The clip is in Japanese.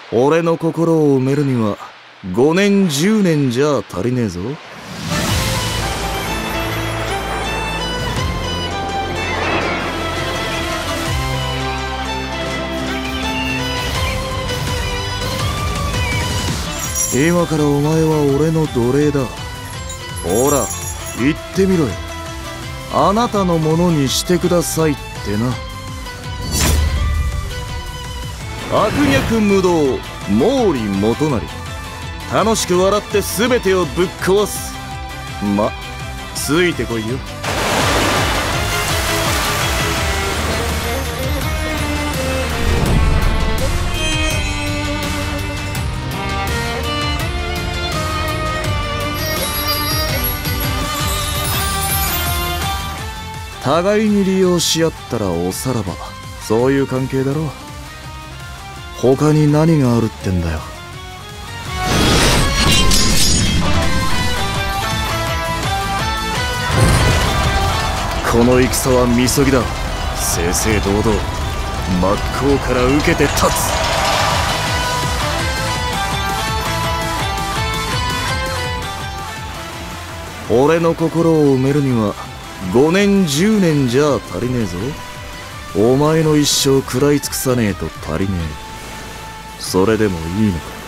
俺の心を埋めるには5年10年じゃ足りねえぞ。今からお前は俺の奴隷だ。ほら言ってみろよ。あなたのものにしてくださいってな。悪逆無道毛利元就、楽しく笑って全てをぶっ壊す。ま、ついてこいよ。互いに利用し合ったらおさらば、そういう関係だろう。他に何があるってんだよ。この戦はみそぎだ。正々堂々真っ向から受けて立つ。俺の心を埋めるには5年10年じゃ足りねえぞ。お前の一生食らい尽くさねえと足りねえ。それでもいいのか。